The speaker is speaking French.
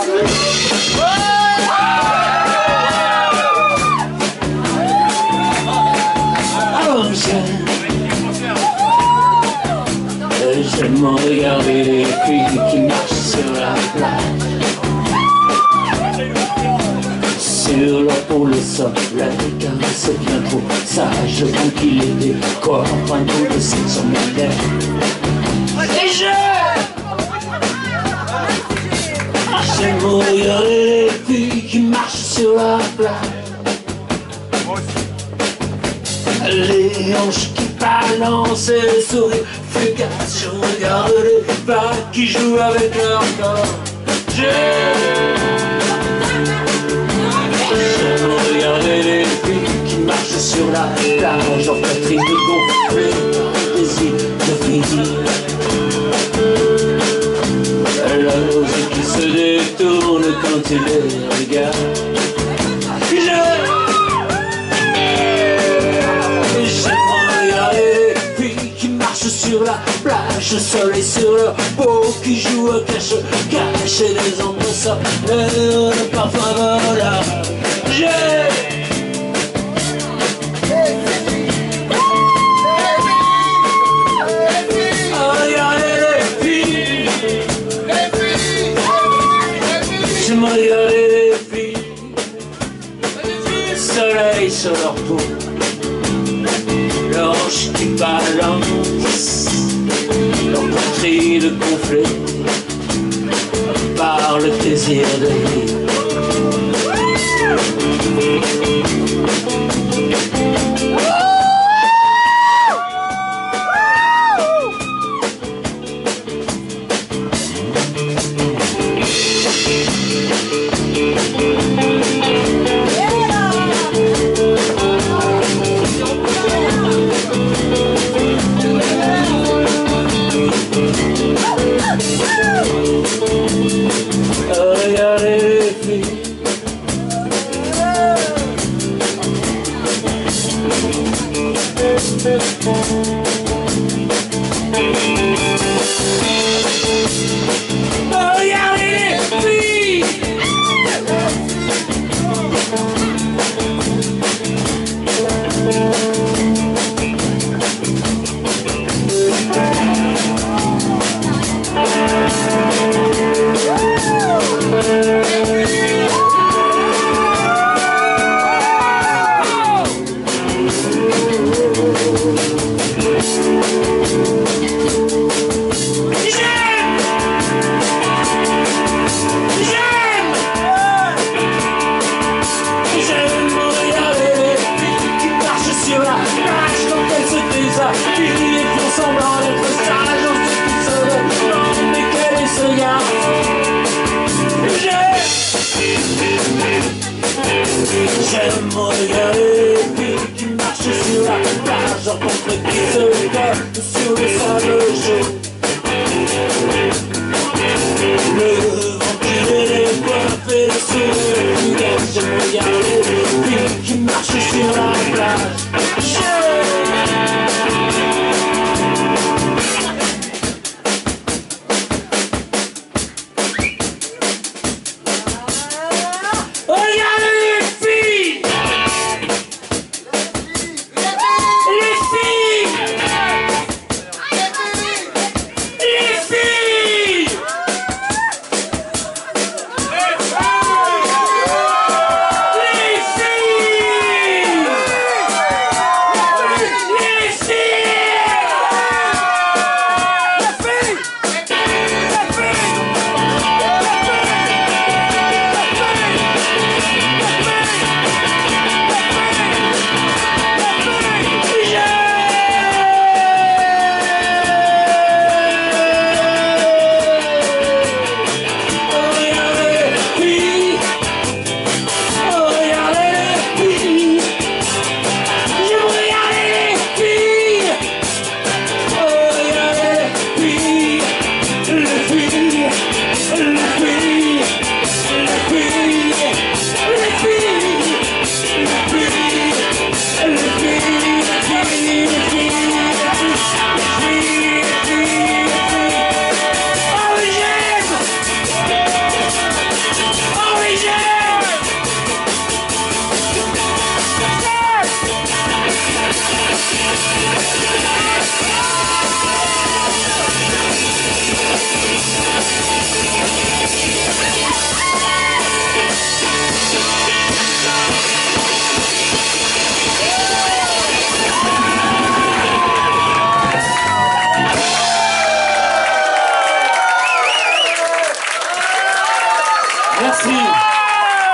J'aime regarder les filles qui marchent sur la plage, sur leur peau le soleil caresse bien trop sage, tranquillité, corps en tout de sexe sur mes lèvres. Et j'aime regarder les filles qui marchent sur la plage, les hanches qui balancent et les sourires fugaces. Je regarde les vagues qui jouent avec leur corps. J'aime regarder les filles qui marchent sur la plage, en poitrine gonflée par le désir de finir. La musique qui se détourne quand il les regarde. Sur la plage, le soleil sur leur peau qui joue à cache-cache et les embrasseurs, le parfum voleur. Regardez les filles, j'aime regarder les filles, soleil sur leur peau, leur hanche qui balance, leur poitrine gonflée par le désir de vivre. Regardez les filles, regardez les filles, j'aime regarder les filles qui marchent sur la plage, en contre qui se collent sur le sable.